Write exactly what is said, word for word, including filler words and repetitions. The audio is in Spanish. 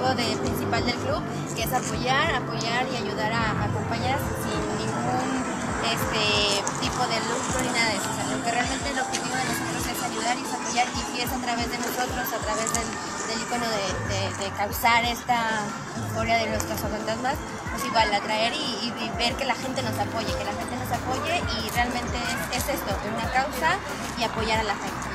objetivo de, principal del club, que es apoyar, apoyar y ayudar a, a compañeras sin ningún este, tipo de lucro ni nada de eso. O sea, lo que realmente el objetivo de nosotros es ayudar y es apoyar, y si es a través de nosotros, a través del, del icono de, de, de causar esta euforia de los cazafantasmas, pues igual atraer y, y, y ver que la gente nos apoye, que la gente nos apoye y realmente es, es esto, una causa y apoyar a la gente.